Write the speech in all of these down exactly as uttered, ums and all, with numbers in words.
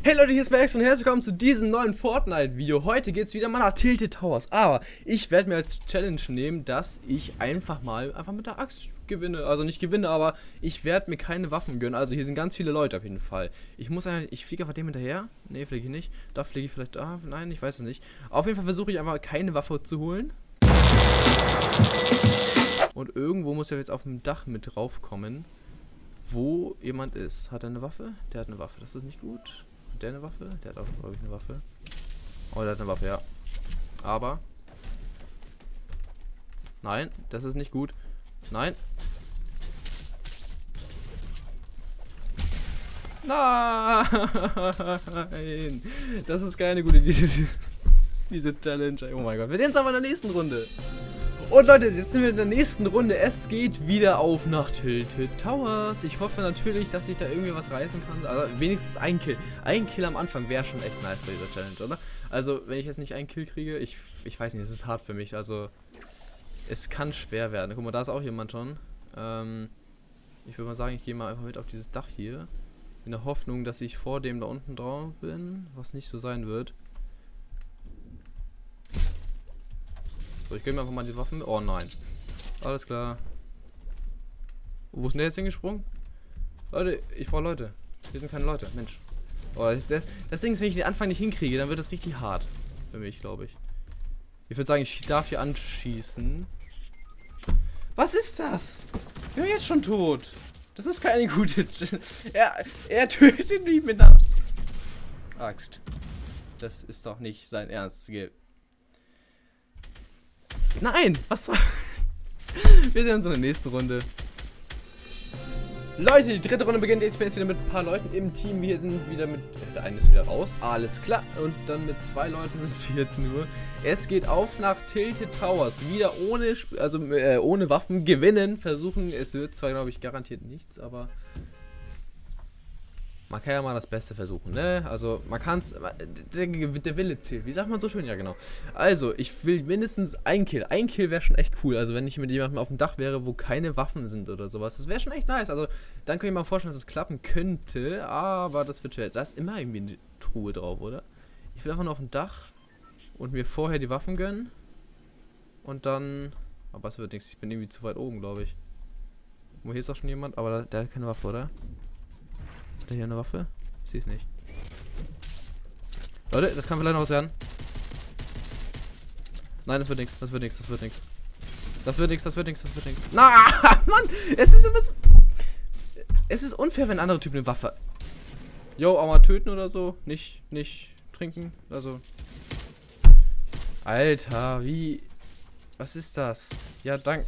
Hey Leute, hier ist Max und herzlich willkommen zu diesem neuen Fortnite-Video. Heute geht es wieder mal nach Tilted Towers, aber ich werde mir als Challenge nehmen, dass ich einfach mal einfach mit der Axt gewinne. Also nicht gewinne, aber ich werde mir keine Waffen gönnen. Also hier sind ganz viele Leute auf jeden Fall. Ich muss eigentlich, ich fliege einfach dem hinterher. Ne, fliege ich nicht. Da fliege ich vielleicht, ah, nein, ich weiß es nicht. Auf jeden Fall versuche ich einfach keine Waffe zu holen. Und irgendwo muss er jetzt auf dem Dach mit draufkommen, wo jemand ist. Hat er eine Waffe? Der hat eine Waffe, das ist nicht gut. Hat der eine Waffe? Der hat auch, glaube ich, eine Waffe. Oh, der hat eine Waffe, ja. Aber. Nein, das ist nicht gut. Nein. Nein. Das ist keine gute Idee. Diese Challenge. Oh mein Gott. Wir sehen uns aber in der nächsten Runde. Und Leute, jetzt sind wir in der nächsten Runde. Es geht wieder auf nach Tilted Towers. Ich hoffe natürlich, dass ich da irgendwie was reißen kann. Also wenigstens ein Kill. Ein Kill am Anfang wäre schon echt nice bei dieser Challenge, oder? Also, wenn ich jetzt nicht einen Kill kriege, ich, ich weiß nicht, es ist hart für mich. Also, es kann schwer werden. Guck mal, da ist auch jemand schon. Ähm, ich würde mal sagen, ich gehe mal einfach mit auf dieses Dach hier. In der Hoffnung, dass ich vor dem da unten drauf bin, was nicht so sein wird. So, ich gebe mir einfach mal die Waffen. Oh nein. Alles klar. Oh, wo ist denn der jetzt hingesprungen? Leute, ich brauche Leute. Hier sind keine Leute. Mensch. Oh, das, das, das Ding ist, wenn ich den Anfang nicht hinkriege, dann wird das richtig hart. Für mich, glaube ich. Ich würde sagen, ich darf hier anschießen. Was ist das? Ich bin jetzt schon tot. Das ist keine gute... er, er tötet mich mit einer Axt. Das ist doch nicht sein Ernst. Nein, was soll... Wir sehen uns in der nächsten Runde. Leute, die dritte Runde beginnt. Ich bin jetzt wieder mit ein paar Leuten im Team. Wir sind wieder mit... Der eine ist wieder raus. Alles klar. Und dann mit zwei Leuten sind wir jetzt nur. Es geht auf nach Tilted Towers. Wieder ohne... Also äh, ohne Waffen gewinnen. Versuchen. Es wird zwar, glaube ich, garantiert nichts, aber... Man kann ja mal das Beste versuchen, ne? Also, man kann es... Der, der Wille zählt. Wie sagt man so schön? Ja, genau. Also, ich will mindestens ein Kill. Ein Kill wäre schon echt cool. Also, wenn ich mit jemandem auf dem Dach wäre, wo keine Waffen sind oder sowas. Das wäre schon echt nice. Also, dann könnte ich mir mal vorstellen, dass es klappen könnte. Aber das wird schwer. Da ist immer irgendwie eine Truhe drauf, oder? Ich will einfach nur auf dem Dach und mir vorher die Waffen gönnen. Und dann... Aber es wird nichts. Ich bin irgendwie zu weit oben, glaube ich. Wo hier ist doch schon jemand. Aber der hat keine Waffe, oder? Hat er hier eine Waffe? Ich sehe es nicht. Leute, das kann vielleicht noch was werden. Nein, das wird nichts, das wird nichts, das wird nichts. Das wird nichts, das wird nichts, das wird nichts. Na, Mann! Es ist immer so... Es ist unfair, wenn andere Typen eine Waffe... Jo, auch mal töten oder so. Nicht, nicht trinken. Also... Alter, wie... Was ist das? Ja, dank...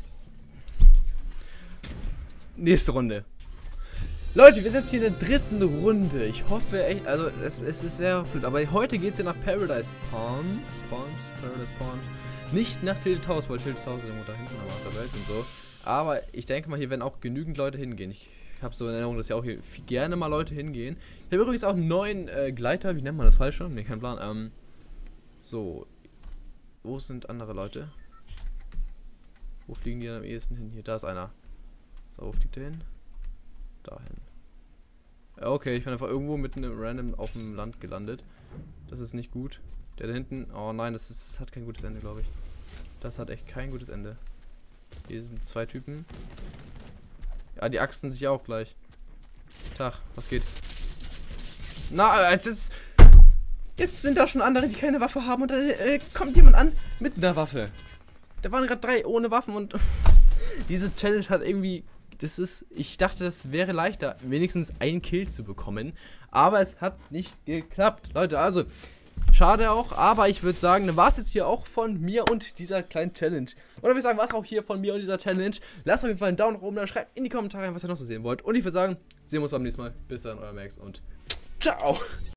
Nächste Runde. Leute, wir sind jetzt hier in der dritten Runde. Ich hoffe echt, also es, es, es wäre blöd, aber heute geht es ja nach Paradise Palm. Palms, Paradise Palms. Nicht nach Tilted Towers, weil Tilted Towers irgendwo da hinten aber auf der Welt und so. Aber ich denke mal, hier werden auch genügend Leute hingehen. Ich habe so in Erinnerung, dass ja auch hier viel, gerne mal Leute hingehen. Ich habe übrigens auch einen neuen äh, Gleiter, wie nennt man das falsch schon? Ne, kein Plan. Ähm, so. Wo sind andere Leute? Wo fliegen die dann am ehesten hin? Hier, da ist einer. So, wo fliegt der hin? Dahin. Ja, okay, ich bin einfach irgendwo mitten im Random auf dem Land gelandet. Das ist nicht gut. Der da hinten, oh nein, das, ist, das hat kein gutes Ende, glaube ich. Das hat echt kein gutes Ende. Hier sind zwei Typen. Ja, die axten sich auch gleich. Tag, was geht? Na, jetzt ist... Jetzt sind da schon andere, die keine Waffe haben und da äh, kommt jemand an mit einer Waffe. Da waren gerade drei ohne Waffen und... Diese Challenge hat irgendwie... Das ist, ich dachte, das wäre leichter, wenigstens einen Kill zu bekommen. Aber es hat nicht geklappt. Leute, also, schade auch. Aber ich würde sagen, dann war es jetzt hier auch von mir und dieser kleinen Challenge. Oder wir sagen, war es auch hier von mir und dieser Challenge. Lasst auf jeden Fall einen Daumen nach oben da. Schreibt in die Kommentare, was ihr noch so sehen wollt. Und ich würde sagen, sehen wir uns beim nächsten Mal. Bis dann, euer Max und ciao.